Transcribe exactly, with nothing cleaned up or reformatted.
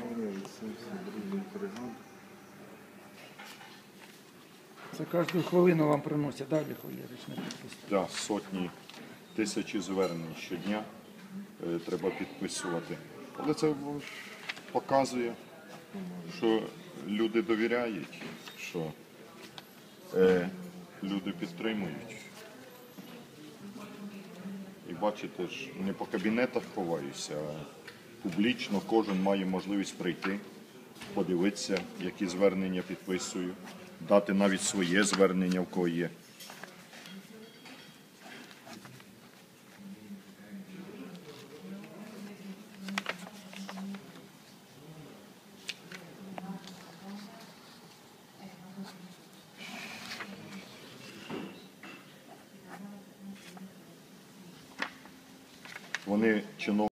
Це кожну хвилину вам приносять, так, Олег Валерійович, на підпис? Да, сотні, тисячі звернень щодня е, треба підписувати. Але це показує, що люди довіряють, що е, люди підтримують. І бачите ж, не по кабінетах ховаюся, а публічно кожен має можливість прийти, подивитися, які звернення підписую, дати навіть своє звернення, в кого є. Вони чиновники.